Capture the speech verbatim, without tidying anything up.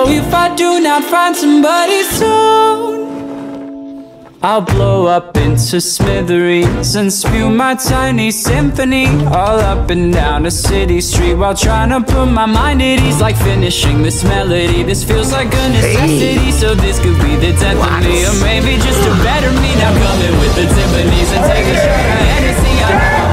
if I do not find somebody soon, I'll blow up into smithereens and spew my tiny symphony all up and down a city street while trying to put my mind at ease. Like finishing this melody, this feels like a necessity. Hey. So this could be the death what? of me, or maybe just a better me. Now coming with the Tiffany's and take a shot of Hennessy. I know